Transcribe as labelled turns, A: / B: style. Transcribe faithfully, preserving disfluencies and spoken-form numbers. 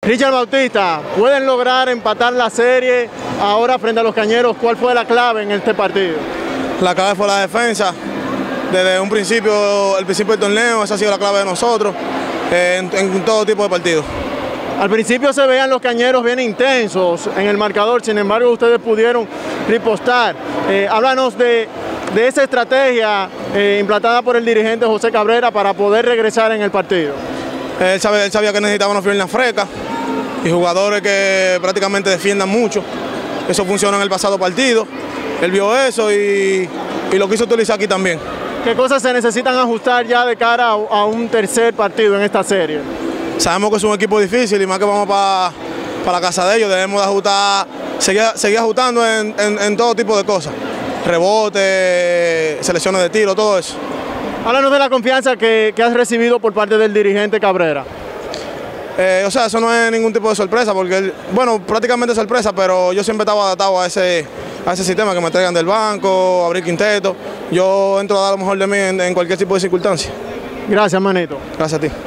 A: Richard Bautista, ¿pueden lograr empatar la serie ahora frente a los Cañeros? ¿Cuál fue la clave en este partido?
B: La clave fue la defensa. Desde un principio, el principio del torneo, esa ha sido la clave de nosotros eh, en, en todo tipo de partidos.
A: Al principio se veían los Cañeros bien intensos en el marcador, sin embargo ustedes pudieron ripostar. Eh, háblanos de, de esa estrategia eh, implantada por el dirigente José Cabrera para poder regresar en el partido.
B: Él, sabe, él sabía que necesitábamos piernas frescas y jugadores que prácticamente defiendan mucho. Eso funcionó en el pasado partido. Él vio eso y, y lo quiso utilizar aquí también.
A: ¿Qué cosas se necesitan ajustar ya de cara a, a un tercer partido en esta serie?
B: Sabemos que es un equipo difícil y más que vamos para pa la casa de ellos, debemos de ajustar, seguir, seguir ajustando en, en, en todo tipo de cosas. Rebote, selecciones de tiro, todo eso.
A: Háblanos de la confianza que, que has recibido por parte del dirigente Cabrera.
B: Eh, o sea, eso no es ningún tipo de sorpresa, porque, él, bueno, prácticamente sorpresa, pero yo siempre estaba adaptado a ese, a ese sistema, que me traigan del banco, abrir quinteto. Yo entro a dar lo mejor de mí en, en cualquier tipo de circunstancia.
A: Gracias, manito.
B: Gracias a ti.